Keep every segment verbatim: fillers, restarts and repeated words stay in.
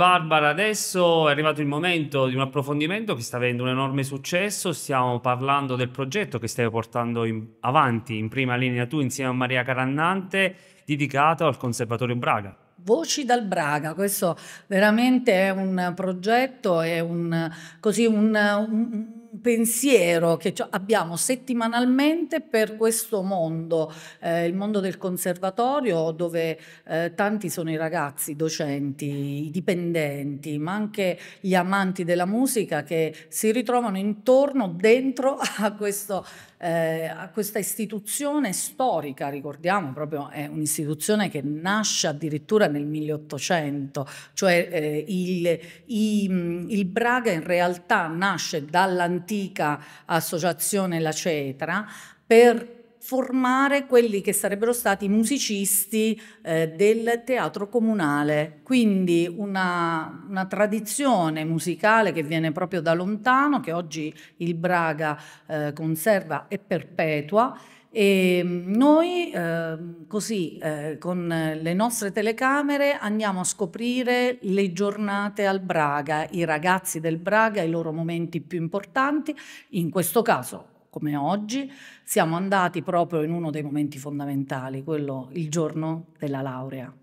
Barbara, adesso è arrivato il momento di un approfondimento che sta avendo un enorme successo. Stiamo parlando del progetto che stai portando in, avanti in prima linea tu insieme a Maria Carannante, dedicato al Conservatorio Braga. Voci dal Braga, questo veramente è un progetto, è un, così un, un pensiero che abbiamo settimanalmente per questo mondo, eh, il mondo del conservatorio, dove eh, tanti sono i ragazzi, i docenti, i dipendenti, ma anche gli amanti della musica che si ritrovano intorno, dentro a questo Eh, a questa istituzione storica. Ricordiamo, proprio è un'istituzione che nasce addirittura nel milleottocento, cioè eh, il, i, il Braga in realtà nasce dall'antica associazione La Cetra per formare quelli che sarebbero stati i musicisti eh, del teatro comunale, quindi una, una tradizione musicale che viene proprio da lontano, che oggi il Braga eh, conserva e perpetua. E noi eh, così eh, con le nostre telecamere andiamo a scoprire le giornate al Braga, i ragazzi del Braga, i loro momenti più importanti. In questo caso, come oggi, siamo andati proprio in uno dei momenti fondamentali, quello il giorno della laurea.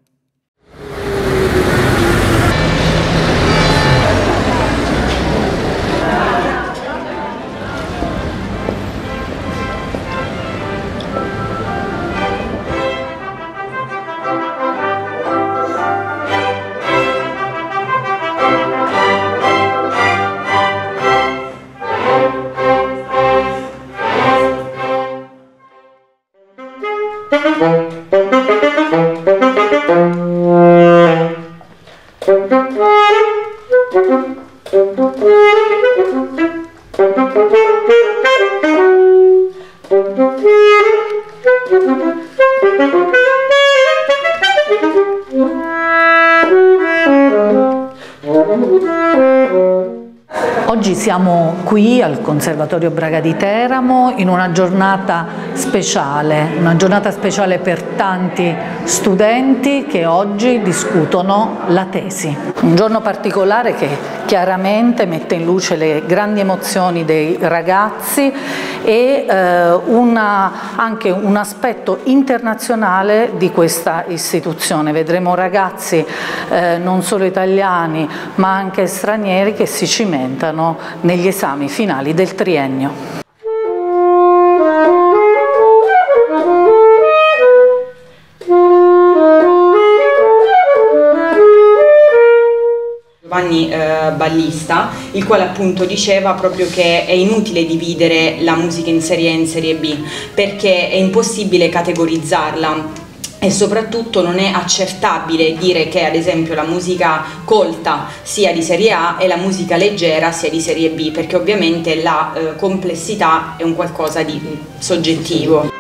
Oggi siamo qui al Conservatorio Braga di Teramo in una giornata speciale, una giornata speciale per tanti studenti che oggi discutono la tesi. Un giorno particolare che chiaramente mette in luce le grandi emozioni dei ragazzi e eh, una, anche un aspetto internazionale di questa istituzione. Vedremo ragazzi eh, non solo italiani ma anche stranieri che si cimentano negli esami finali del triennio. Giovanni eh, Ballista, il quale appunto diceva proprio che è inutile dividere la musica in serie A e in serie B perché è impossibile categorizzarla e soprattutto non è accertabile dire che ad esempio la musica colta sia di serie A e la musica leggera sia di serie B, perché ovviamente la eh, complessità è un qualcosa di soggettivo.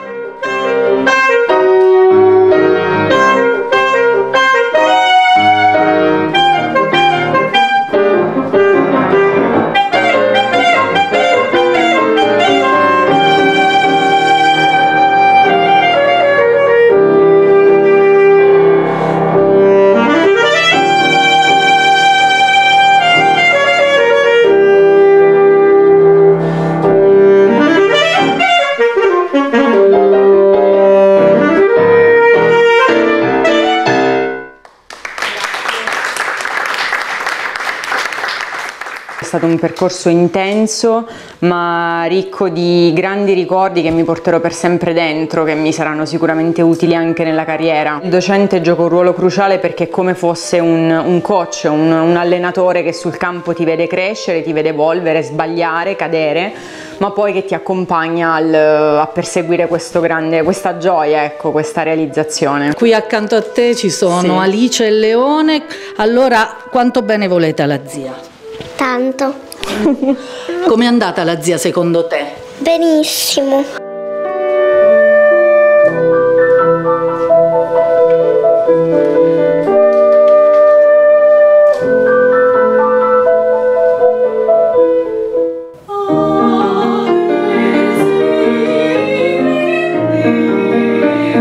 È stato un percorso intenso ma ricco di grandi ricordi che mi porterò per sempre dentro, che mi saranno sicuramente utili anche nella carriera. Il docente gioca un ruolo cruciale perché è come fosse un, un coach, un, un allenatore che sul campo ti vede crescere, ti vede evolvere, sbagliare, cadere, ma poi che ti accompagna al, a perseguire questo grande, questa gioia, ecco, questa realizzazione. Qui accanto a te ci sono sì. Alice e Leone. Allora, quanto bene volete alla zia? Tanto. Com'è andata la zia secondo te? Benissimo.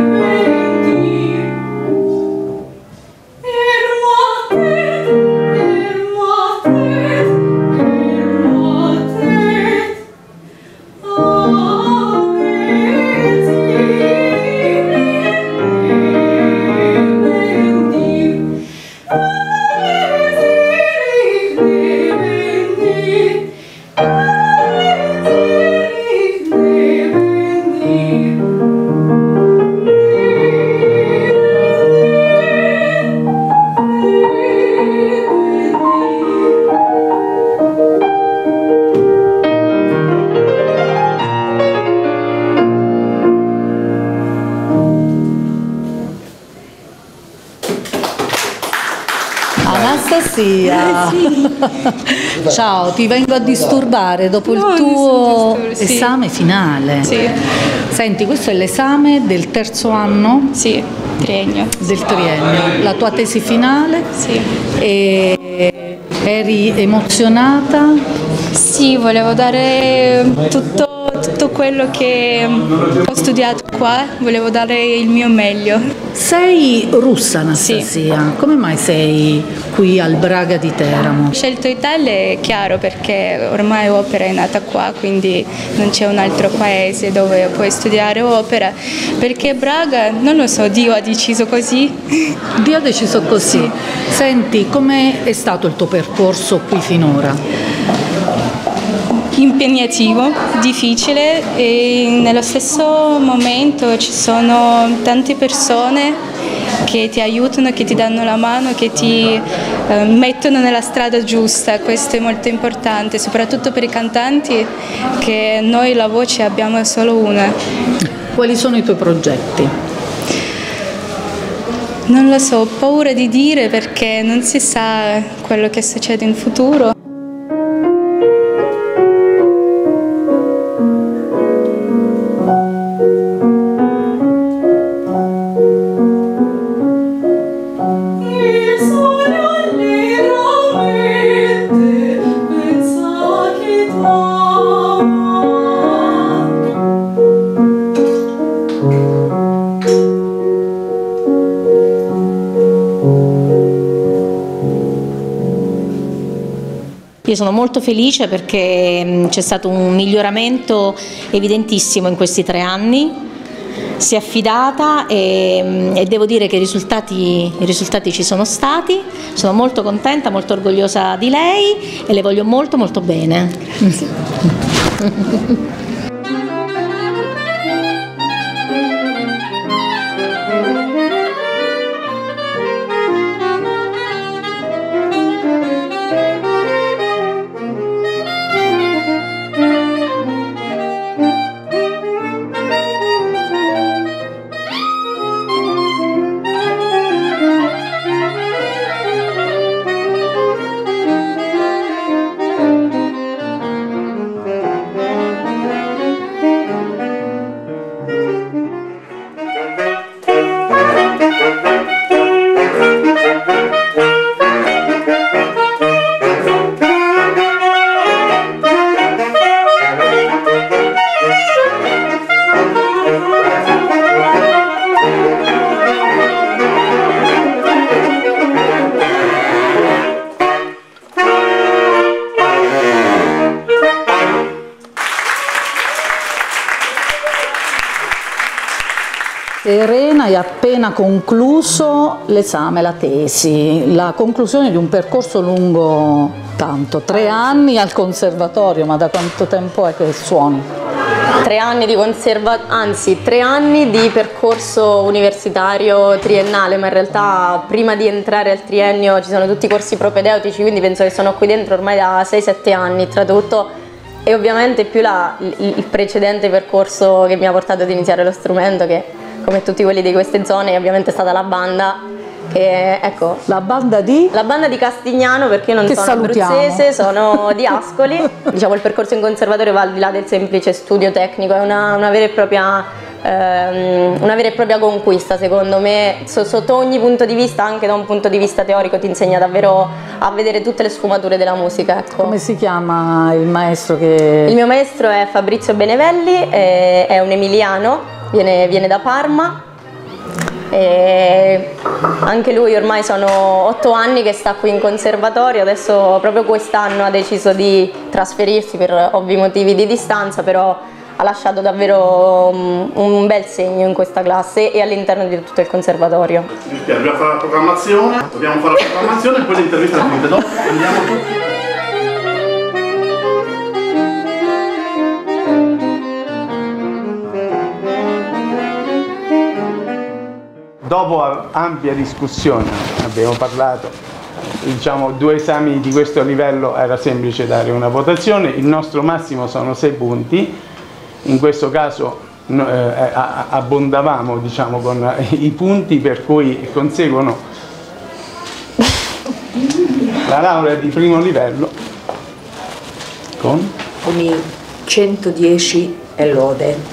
Thank you. Anastasia. Sì. Ciao, ti vengo a disturbare dopo No, il tuo nessun disturbo, sì. esame finale. Sì. Senti, questo è l'esame del terzo anno Sì, triennio. del triennio, la tua tesi finale. Sì. E eri emozionata? Sì, volevo dare tutto, tutto quello che ho studiato qua, volevo dare il mio meglio. Sei russa, Anastasia, come mai sei qui al Braga di Teramo? Ho scelto Italia, è chiaro, perché ormai opera è nata qua, quindi non c'è un altro paese dove puoi studiare opera, perché Braga, non lo so, Dio ha deciso così. Dio ha deciso così. Senti, com'è è stato il tuo percorso qui finora? Impegnativo, difficile e nello stesso momento ci sono tante persone che ti aiutano, che ti danno la mano, che ti eh, mettono nella strada giusta. Questo è molto importante, soprattutto per i cantanti, che noi la voce abbiamo solo una. Quali sono i tuoi progetti? Non lo so, ho paura di dire perché non si sa quello che succede in futuro. Io sono molto felice perché c'è stato un miglioramento evidentissimo in questi tre anni, si è affidata e, e devo dire che i risultati, i risultati ci sono stati, sono molto contenta, molto orgogliosa di lei e le voglio molto molto bene. Serena, hai appena concluso l'esame, la tesi, la conclusione di un percorso lungo tanto, tre anni al conservatorio, ma da quanto tempo è che suoni? Tre anni di conserva, anzi tre anni di percorso universitario triennale, ma in realtà prima di entrare al triennio ci sono tutti i corsi propedeutici, quindi penso che sono qui dentro ormai da sei sette anni tra tutto, e ovviamente più la, il, il precedente percorso che mi ha portato ad iniziare lo strumento, che come tutti quelli di queste zone ovviamente è stata la banda. Che, ecco, la banda di? La banda di Castignano, perché io non che sono salutiamo. abruzzese, sono di Ascoli. Diciamo il percorso in conservatorio va al di là del semplice studio tecnico, è una, una, vera, e propria, ehm, una vera e propria conquista secondo me, so, sotto ogni punto di vista, anche da un punto di vista teorico ti insegna davvero a vedere tutte le sfumature della musica. Ecco. Come si chiama il maestro che... Il mio maestro è Fabrizio Benevelli, è, è un emiliano, viene, viene da Parma. E anche lui ormai sono otto anni che sta qui in conservatorio, adesso proprio quest'anno ha deciso di trasferirsi per ovvi motivi di distanza, però ha lasciato davvero un, un bel segno in questa classe e all'interno di tutto il conservatorio. Dobbiamo fare la programmazione, dobbiamo fare la programmazione e poi l'intervista la finite dopo. Andiamo tutti. Dopo ampia discussione, abbiamo parlato, diciamo due esami di questo livello era semplice dare una votazione, il nostro massimo sono sei punti, in questo caso eh, abbondavamo diciamo, con i punti per cui conseguono la laurea di primo livello con, con i centodieci e lode.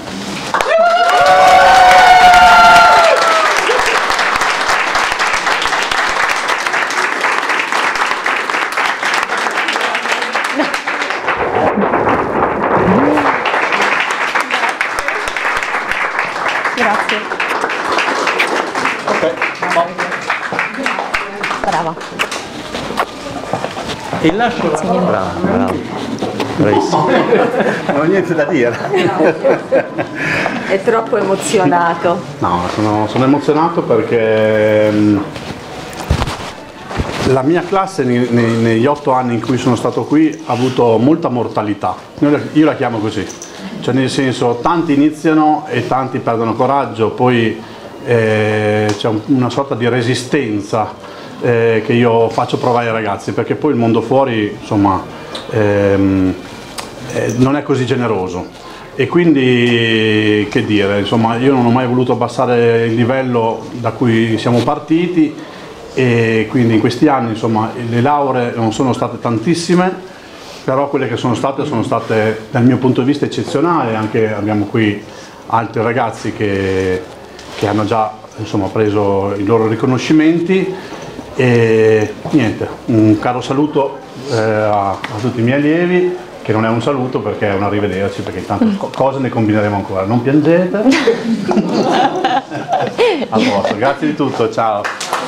Grazie. Ok. Brava. E lascio la parola. Brava, brava. Bravissimo. Non ho niente da dire. È troppo emozionato. No, sono, sono emozionato perché mh, la mia classe nei, nei, negli otto anni in cui sono stato qui ha avuto molta mortalità. Io la, io la chiamo così. Cioè nel senso, tanti iniziano e tanti perdono coraggio, poi eh, c'è un, una sorta di resistenza eh, che io faccio provare ai ragazzi, perché poi il mondo fuori, insomma, ehm, eh, non è così generoso. E quindi, che dire, insomma, io non ho mai voluto abbassare il livello da cui siamo partiti, e quindi in questi anni, insomma, le lauree non sono state tantissime, però quelle che sono state sono state dal mio punto di vista eccezionali. Anche abbiamo qui altri ragazzi che, che hanno già, insomma, preso i loro riconoscimenti, e niente, un caro saluto eh, a, a tutti i miei allievi, che non è un saluto perché è un arrivederci, perché intanto cose ne combineremo ancora, non piangete. A posto, grazie di tutto, ciao.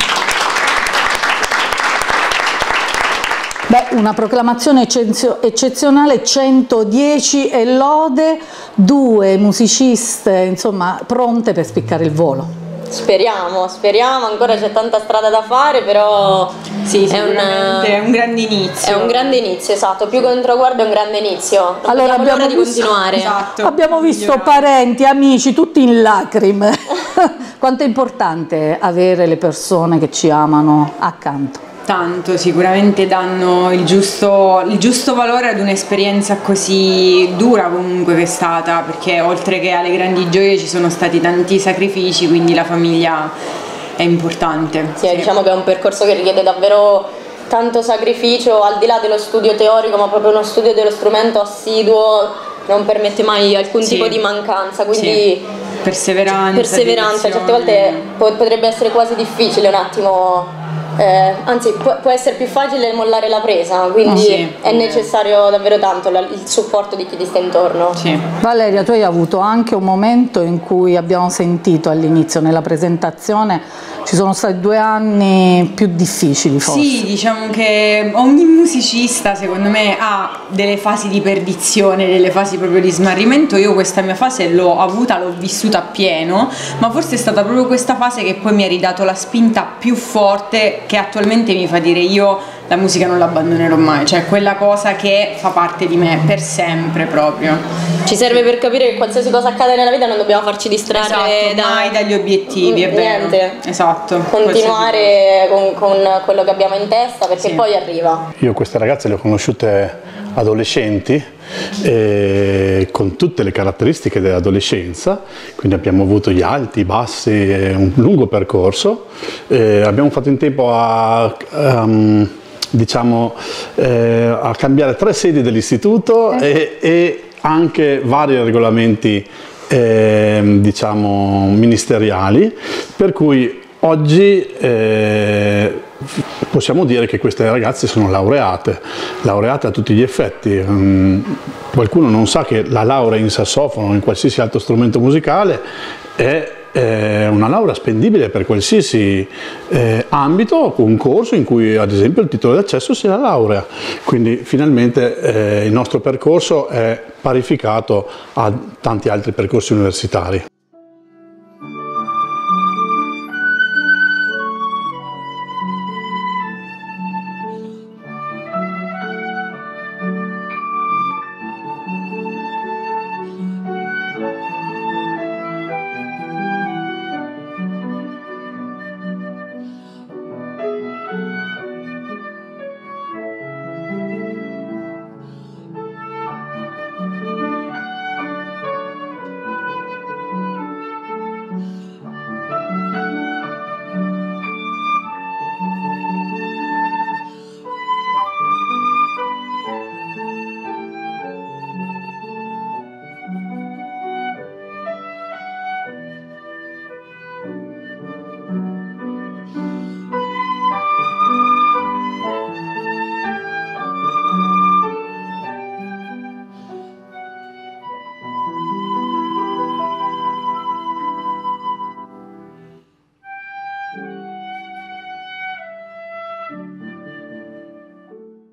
Beh, una proclamazione eccezio- eccezionale, centodieci e lode, due musiciste, insomma, pronte per spiccare il volo. Speriamo, speriamo, ancora c'è tanta strada da fare, però sì, è, un, è un grande inizio. È un grande inizio, esatto, più che un traguardo è un grande inizio. Non allora abbiamo l'ora di visto, continuare. Esatto, abbiamo visto migliorare. Parenti, amici, tutti in lacrime. Quanto è importante avere le persone che ci amano accanto. Tanto, sicuramente danno il giusto, il giusto valore ad un'esperienza così dura comunque che è stata, perché oltre che alle grandi gioie ci sono stati tanti sacrifici, quindi la famiglia è importante. Sì, sì. Diciamo che è un percorso che richiede davvero tanto sacrificio, al di là dello studio teorico, ma proprio uno studio dello strumento assiduo non permette mai alcun sì. tipo di mancanza, quindi sì. perseveranza, perseveranza certe volte potrebbe essere quasi difficile un attimo. Eh, anzi può, può essere più facile mollare la presa, quindi oh, sì. è necessario davvero tanto la, il supporto di chi ti sta intorno. Sì. Valeria, tu hai avuto anche un momento in cui abbiamo sentito all'inizio nella presentazione ci sono stati due anni più difficili forse. Sì, diciamo che ogni musicista secondo me ha delle fasi di perdizione, delle fasi proprio di smarrimento. Io questa mia fase l'ho avuta, l'ho vissuta appieno, ma forse è stata proprio questa fase che poi mi ha ridato la spinta più forte, che attualmente mi fa dire io la musica non l'abbandonerò mai, cioè quella cosa che fa parte di me per sempre proprio. Ci serve per capire che qualsiasi cosa accade nella vita non dobbiamo farci distrarre esatto, da... mai dagli obiettivi, è niente. Vero. Esatto. Continuare con, con quello che abbiamo in testa, perché sì. poi arriva. Io queste ragazze le ho conosciute adolescenti, eh, con tutte le caratteristiche dell'adolescenza, quindi abbiamo avuto gli alti, i bassi, un lungo percorso, eh, abbiamo fatto in tempo a... Um, diciamo eh, a cambiare tre sedi dell'istituto e, e anche vari regolamenti eh, diciamo ministeriali, per cui oggi eh, possiamo dire che queste ragazze sono laureate, laureate a tutti gli effetti. Um, qualcuno non sa che la laurea in sassofono o in qualsiasi altro strumento musicale è una laurea spendibile per qualsiasi eh, ambito o concorso in cui ad esempio il titolo d'accesso sia la laurea, quindi finalmente eh, il nostro percorso è parificato a tanti altri percorsi universitari.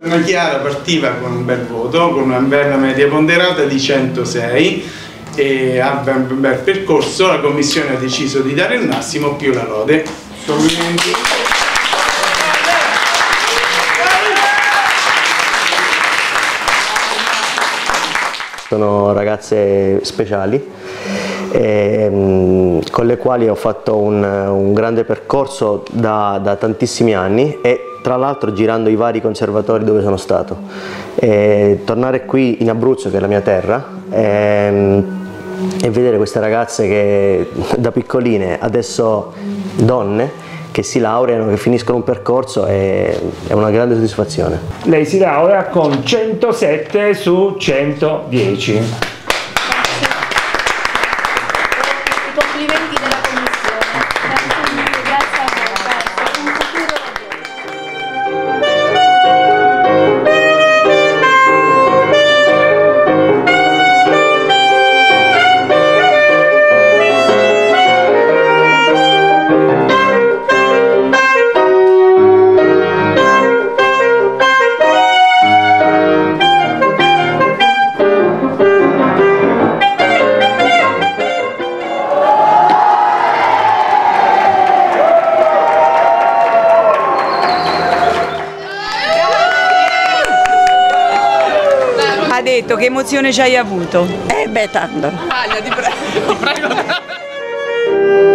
Una Chiara partiva con un bel voto, con una bella media ponderata di centosei e ha ben bel percorso. La commissione ha deciso di dare il massimo più la lode. Complimenti. Sono ragazze speciali e, con le quali ho fatto un, un grande percorso da, da tantissimi anni e tra l'altro girando i vari conservatori dove sono stato. E tornare qui in Abruzzo, che è la mia terra, e, e vedere queste ragazze che da piccoline, adesso donne, che si laureano, che finiscono un percorso, è, è una grande soddisfazione. Lei si laurea con centosette su centodieci. I complimenti della commissione. Grazie mille, grazie a voi. Un futuro Ha detto che emozione ci hai avuto? Eh beh, tanto. Aglia, ti prego. Ti prego.